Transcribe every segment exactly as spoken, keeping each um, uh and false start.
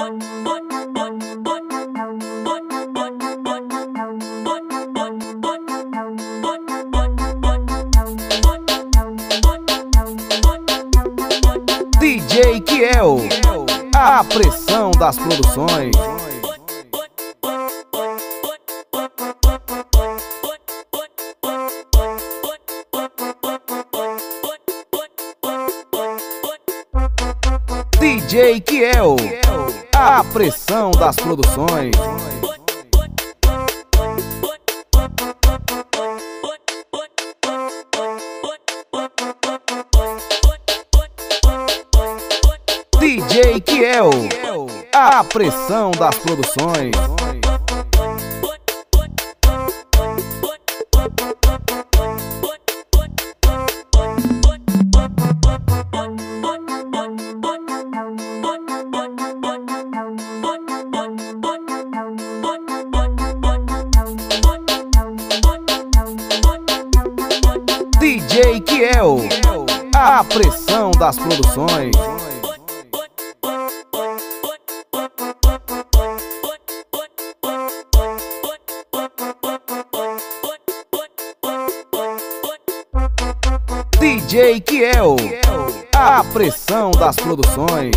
D J Kiel, a pressão das produções. D J Kiel, a pressão das produções. D J Kiel, a pressão das produções. D J Kiel, a pressão das produções. D J Kiel, a pressão das produções.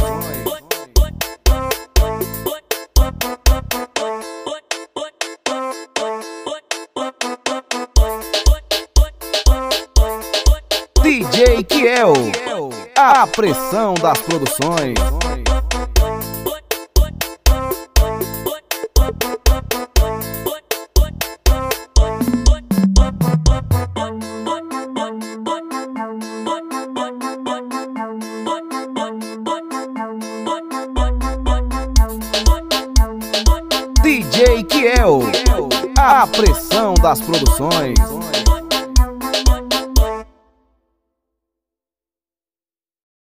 D J Kiel, a pressão das produções. D J Kiel, a pressão das produções.